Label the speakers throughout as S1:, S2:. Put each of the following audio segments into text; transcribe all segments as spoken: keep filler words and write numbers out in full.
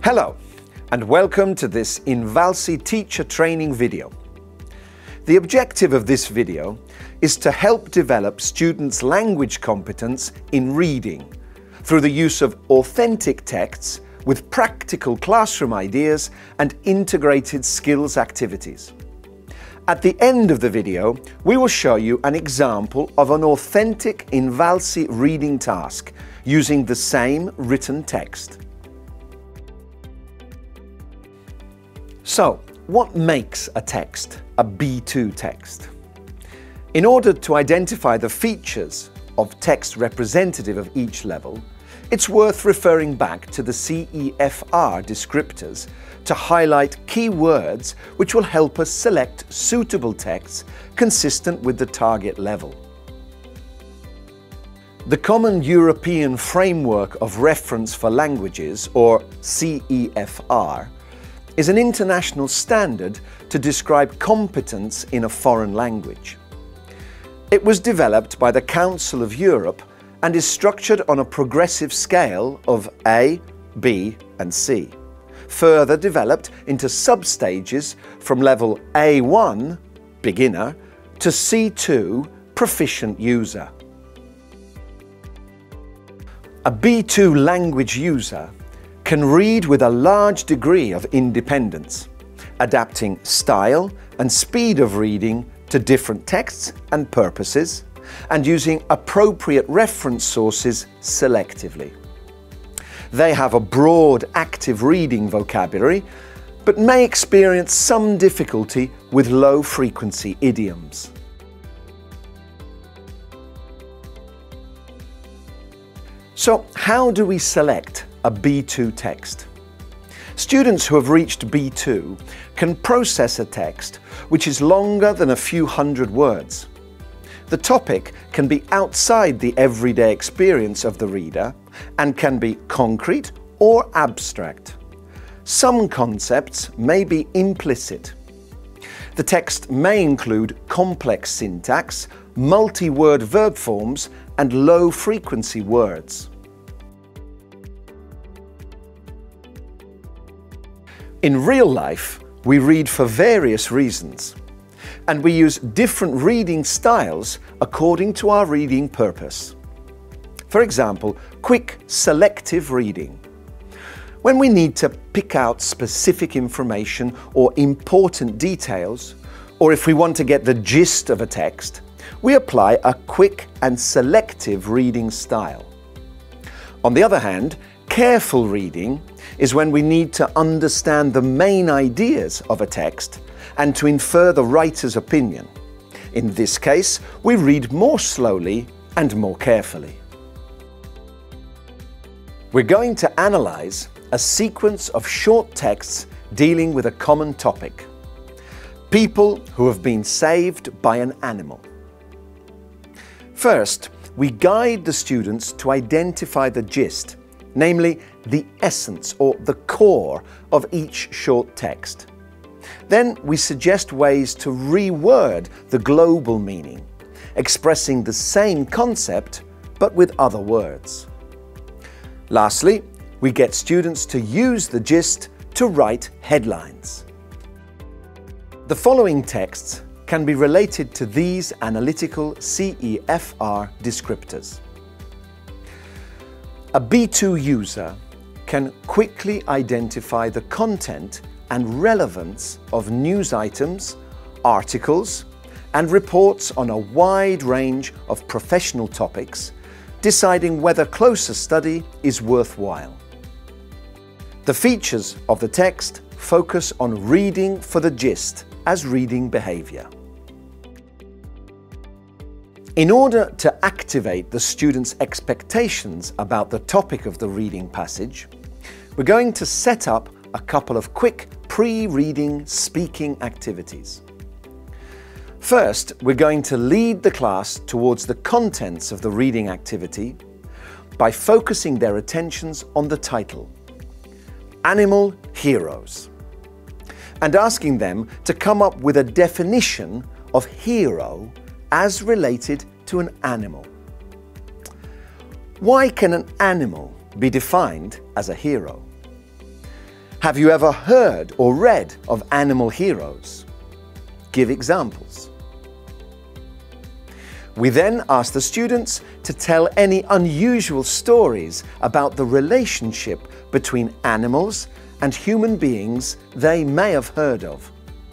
S1: Hello, and welcome to this INVALSI teacher training video. The objective of this video is to help develop students' language competence in reading through the use of authentic texts with practical classroom ideas and integrated skills activities. At the end of the video, we will show you an example of an authentic INVALSI reading task using the same written text. So, what makes a text a B two text? In order to identify the features of text representative of each level, it's worth referring back to the C E F R descriptors to highlight key words which will help us select suitable texts consistent with the target level. The Common European Framework of Reference for Languages, or C E F R, is an international standard to describe competence in a foreign language. It was developed by the Council of Europe and is structured on a progressive scale of A, B and C, further developed into sub-stages from level A one, beginner, to C two, proficient user. A B two language user can read with a large degree of independence, adapting style and speed of reading to different texts and purposes, and using appropriate reference sources selectively. They have a broad active reading vocabulary, but may experience some difficulty with low-frequency idioms. So, how do we select a B two text? Students who have reached B two can process a text which is longer than a few hundred words. The topic can be outside the everyday experience of the reader and can be concrete or abstract. Some concepts may be implicit. The text may include complex syntax, multi-word verb forms, and low-frequency words. In real life, we read for various reasons, and we use different reading styles according to our reading purpose. For example, quick selective reading. When we need to pick out specific information or important details, or if we want to get the gist of a text, we apply a quick and selective reading style. On the other hand, careful reading is when we need to understand the main ideas of a text and to infer the writer's opinion. In this case, we read more slowly and more carefully. We're going to analyze a sequence of short texts dealing with a common topic: people who have been saved by an animal. First, we guide the students to identify the gist, namely the essence or the core of each short text. Then we suggest ways to reword the global meaning, expressing the same concept but with other words. Lastly, we get students to use the gist to write headlines. The following texts can be related to these analytical C E F R descriptors. A B two user can quickly identify the content and relevance of news items, articles, and reports on a wide range of professional topics, deciding whether closer study is worthwhile. The features of the text focus on reading for the gist as reading behavior. In order to activate the students' expectations about the topic of the reading passage, we're going to set up a couple of quick pre-reading speaking activities. First, we're going to lead the class towards the contents of the reading activity by focusing their attentions on the title, Animal Heroes, and asking them to come up with a definition of hero as related to an animal. Why can an animal be defined as a hero? Have you ever heard or read of animal heroes? Give examples. We then ask the students to tell any unusual stories about the relationship between animals and human beings they may have heard of.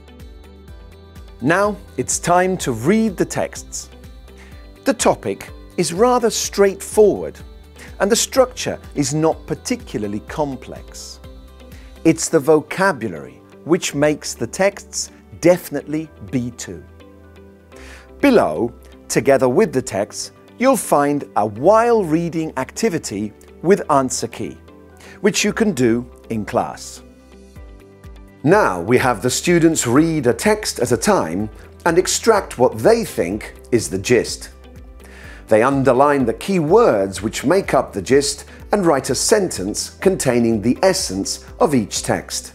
S1: Now it's time to read the texts. The topic is rather straightforward and the structure is not particularly complex. It's the vocabulary which makes the texts definitely B two. Below, together with the texts, you'll find a while reading activity with answer key, which you can do in class. Now we have the students read a text at a time and extract what they think is the gist. They underline the key words which make up the gist and write a sentence containing the essence of each text.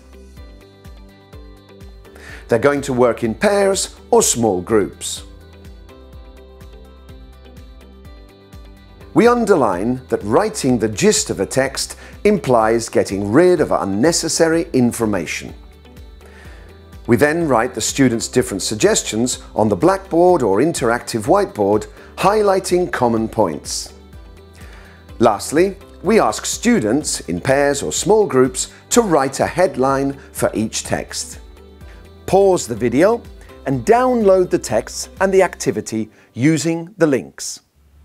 S1: They're going to work in pairs or small groups. We underline that writing the gist of a text implies getting rid of unnecessary information. We then write the students' different suggestions on the blackboard or interactive whiteboard, highlighting common points. Lastly, we ask students in pairs or small groups to write a headline for each text. Pause the video and download the texts and the activity using the links.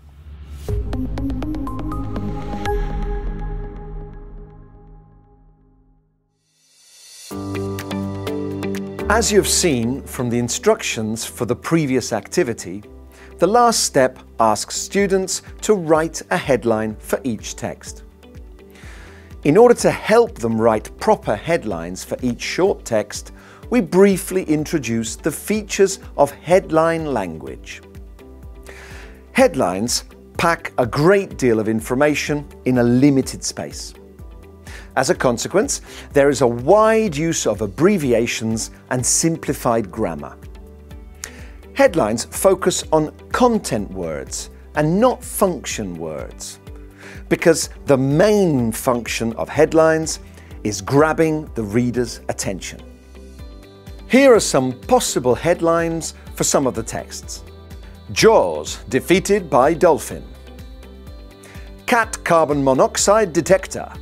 S1: As you've seen from the instructions for the previous activity, the last step asks students to write a headline for each text. In order to help them write proper headlines for each short text, we briefly introduce the features of headline language. Headlines pack a great deal of information in a limited space. As a consequence, there is a wide use of abbreviations and simplified grammar. Headlines focus on content words and not function words, because the main function of headlines is grabbing the reader's attention. Here are some possible headlines for some of the texts. Jaws defeated by dolphin. Cat carbon monoxide detector.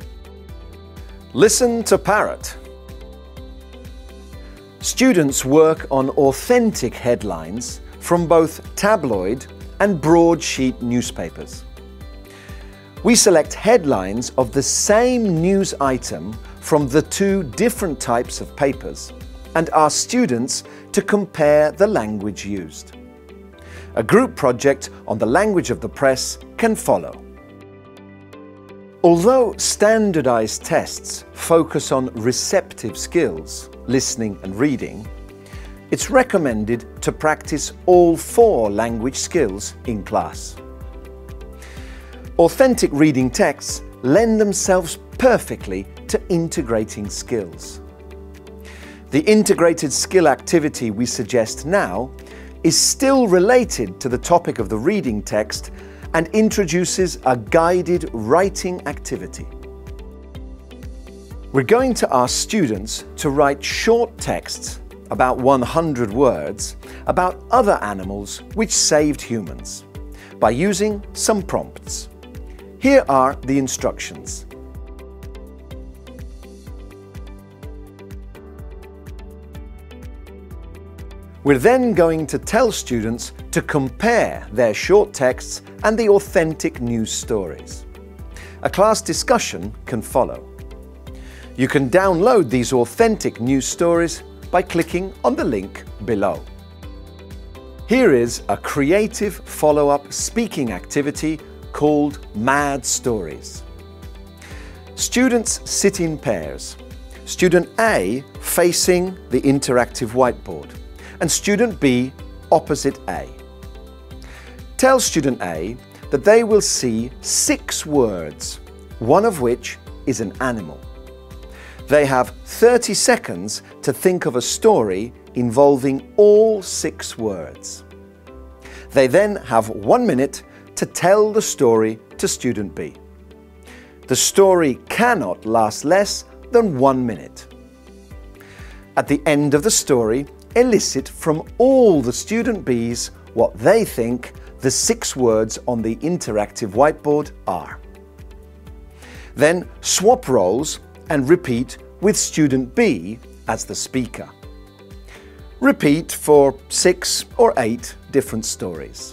S1: Listen to parrot. Students work on authentic headlines from both tabloid and broadsheet newspapers. We select headlines of the same news item from the two different types of papers and ask students to compare the language used. A group project on the language of the press can follow. Although standardized tests focus on receptive skills, listening and reading, it's recommended to practice all four language skills in class. Authentic reading texts lend themselves perfectly to integrating skills. The integrated skill activity we suggest now is still related to the topic of the reading text and introduces a guided writing activity. We're going to ask students to write short texts, about one hundred words, about other animals which saved humans, by using some prompts. Here are the instructions. We're then going to tell students to compare their short texts and the authentic news stories. A class discussion can follow. You can download these authentic news stories by clicking on the link below. Here is a creative follow-up speaking activity called Mad Stories. Students sit in pairs. Student A facing the interactive whiteboard and student B opposite A. Tell student A that they will see six words, one of which is an animal. They have thirty seconds to think of a story involving all six words. They then have one minute to tell the story to student B. The story cannot last less than one minute. At the end of the story, elicit from all the student Bs what they think the six words on the interactive whiteboard are. Then swap roles and repeat with student B as the speaker. Repeat for six or eight different stories.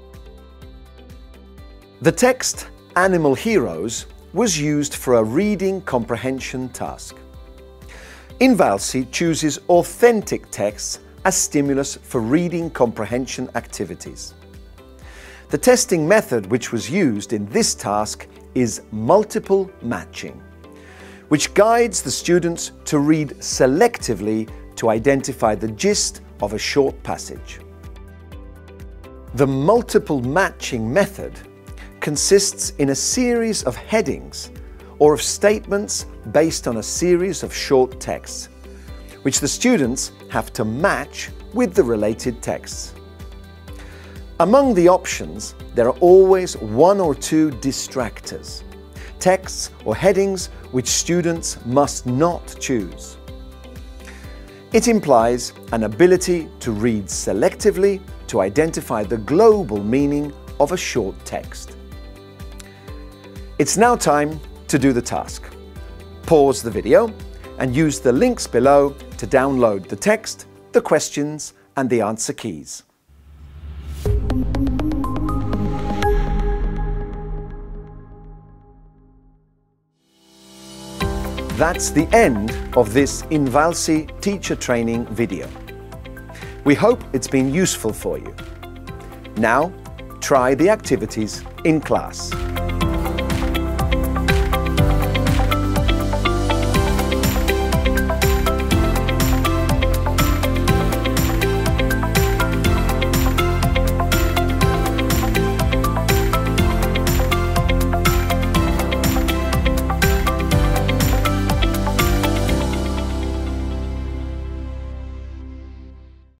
S1: The text Animal Heroes was used for a reading comprehension task. INVALSI chooses authentic texts as stimulus for reading comprehension activities. The testing method which was used in this task is multiple matching, which guides the students to read selectively to identify the gist of a short passage. The multiple matching method consists in a series of headings or of statements based on a series of short texts, which the students have to match with the related texts. Among the options, there are always one or two distractors, texts or headings which students must not choose. It implies an ability to read selectively to identify the global meaning of a short text. It's now time to do the task. Pause the video and use the links below to download the text, the questions and the answer keys. That's the end of this INVALSI teacher training video. We hope it's been useful for you. Now, try the activities in class.